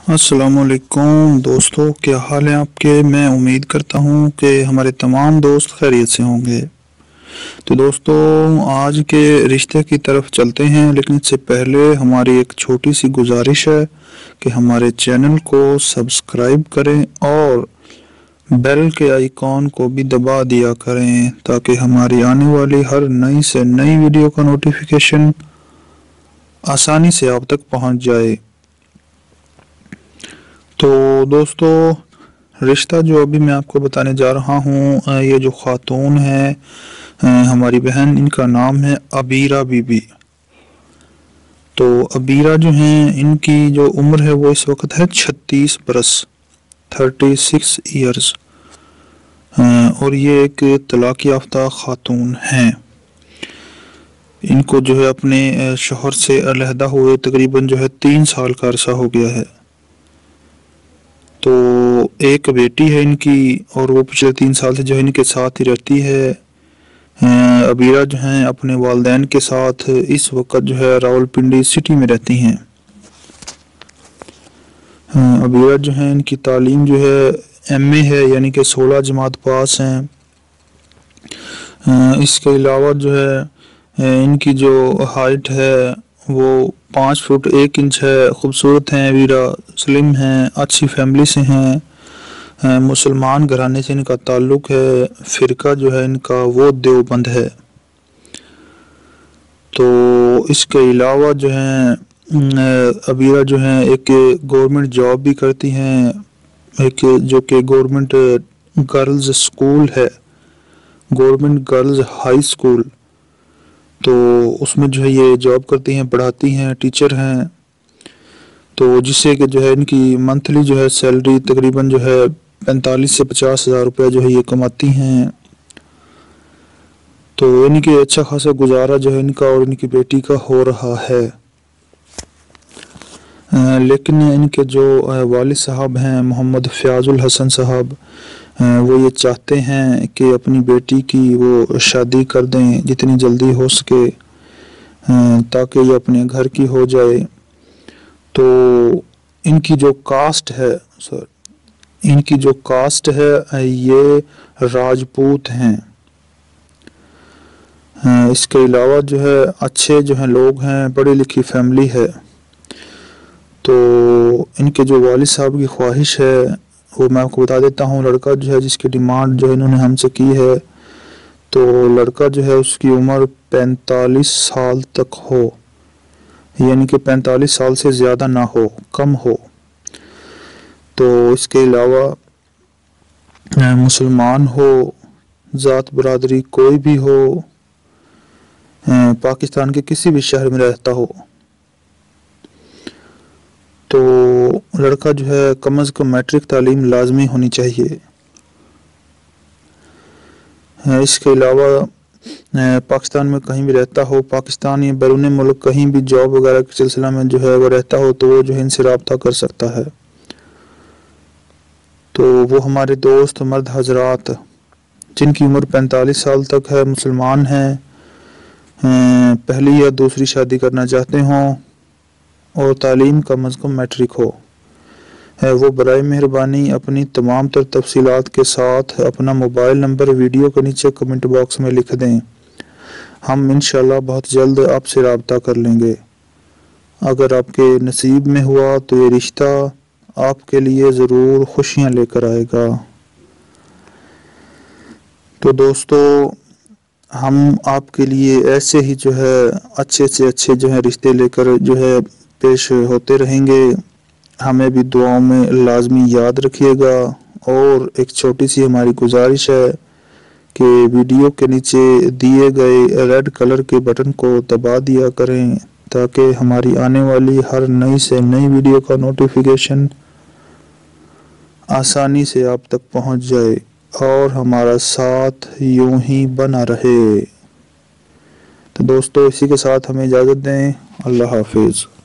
अस्सलामुअलैकुम दोस्तों, क्या हाल है आपके। मैं उम्मीद करता हूँ कि हमारे तमाम दोस्त खैरियत से होंगे। तो दोस्तों, आज के रिश्ते की तरफ चलते हैं, लेकिन इससे पहले हमारी एक छोटी सी गुजारिश है कि हमारे चैनल को सब्सक्राइब करें और बेल के आइकॉन को भी दबा दिया करें ताकि हमारी आने वाली हर नई से नई वीडियो का नोटिफिकेशन आसानी से आप तक पहुंच जाए। तो दोस्तों, रिश्ता जो अभी मैं आपको बताने जा रहा हूँ, ये जो खातून है हमारी बहन, इनका नाम है अबीरा बीबी। तो अबीरा जो हैं, इनकी जो उम्र है वो इस वक्त है 36 बरस, 36 ईयर्स। और ये एक तलाक याफ्ता खातून हैं। इनको जो है अपने शोहर से अलहदा हुए तकरीबन जो है 3 साल का अरसा हो गया है। तो एक बेटी है इनकी, और वो पिछले 3 साल से जो है इनके साथ ही रहती है। अबीरा जो हैं अपने वालिदैन के साथ इस वक्त जो है रावलपिंडी सिटी में रहती हैं। अबीरा जो हैं, इनकी तालीम जो है एमए है, यानी कि 16 जमात पास हैं। इसके अलावा जो है इनकी जो हाइट है वो 5 फुट 1 इंच है। खूबसूरत हैं अबीरा, स्लिम हैं, अच्छी फैमिली से हैं। मुसलमान घराने से इनका ताल्लुक़ है। फ़िरका जो है इनका वो देवबंद है। तो इसके अलावा जो है अबीरा जो हैं एक गवर्नमेंट जॉब भी करती हैं, एक जो कि गवर्नमेंट गर्ल्स स्कूल है, गवर्नमेंट गर्ल्स हाई स्कूल। तो उसमें जो है ये जॉब करती हैं, पढ़ाती हैं, टीचर हैं। तो जिससे कि जो है इनकी मंथली जो है सैलरी तकरीबन जो है 45 से 50 हज़ार रुपये जो है ये कमाती हैं। तो इनकी अच्छा खासा गुजारा जो है इनका और इनकी बेटी का हो रहा है। लेकिन इनके जो वालिद साहब हैं मोहम्मद फ़याज़ुल हसन साहब, वो ये चाहते हैं कि अपनी बेटी की वो शादी कर दें जितनी जल्दी हो सके, ताकि ये अपने घर की हो जाए। तो इनकी जो कास्ट है ये राजपूत हैं। इसके अलावा जो है अच्छे जो हैं लोग हैं, पढ़ी लिखी फैमिली है। तो इनके जो वालिद साहब की ख्वाहिश है वो मैं आपको बता देता हूँ। लड़का जो है जिसकी डिमांड जो है इन्होंने हमसे की है, तो लड़का जो है उसकी उम्र 45 साल तक हो, यानी कि 45 साल से ज़्यादा ना हो, कम हो। तो इसके अलावा मुसलमान हो, ज़ात बरादरी कोई भी हो, पाकिस्तान के किसी भी शहर में रहता हो। तो लड़का जो है कम अज़ कम मैट्रिक तालीम लाजमी होनी चाहिए। इसके अलावा पाकिस्तान में कहीं भी रहता हो, पाकिस्तान या बैरून मुल्क कहीं भी जॉब वगैरह के सिलसिला में जो है वो रहता हो, तो वो जो है इनसे रब्ता कर सकता है। तो वो हमारे दोस्त मर्द हजरात जिनकी उम्र 45 साल तक है, मुसलमान हैं, पहली या दूसरी शादी करना चाहते हों और तालीम कम अज़ कम मैट्रिक हो, वो बराए मेहरबानी अपनी तमाम तर तफसीलात के साथ अपना मोबाइल नंबर वीडियो के नीचे कमेंट बॉक्स में लिख दें। हम इंशाल्लाह बहुत जल्द आपसे रब्ता कर लेंगे। अगर आपके नसीब में हुआ तो ये रिश्ता आपके लिए ज़रूर खुशियाँ लेकर आएगा। तो दोस्तों, हम आपके लिए ऐसे ही जो है अच्छे से अच्छे जो है रिश्ते लेकर जो है पेश होते रहेंगे। हमें भी दुआओं में लाजमी याद रखिएगा। और एक छोटी सी हमारी गुजारिश है कि वीडियो के नीचे दिए गए रेड कलर के बटन को दबा दिया करें ताकि हमारी आने वाली हर नई से नई वीडियो का नोटिफिकेशन आसानी से आप तक पहुंच जाए और हमारा साथ यूं ही बना रहे। तो दोस्तों, इसी के साथ हमें इजाज़त दें। अल्लाह हाफिज़।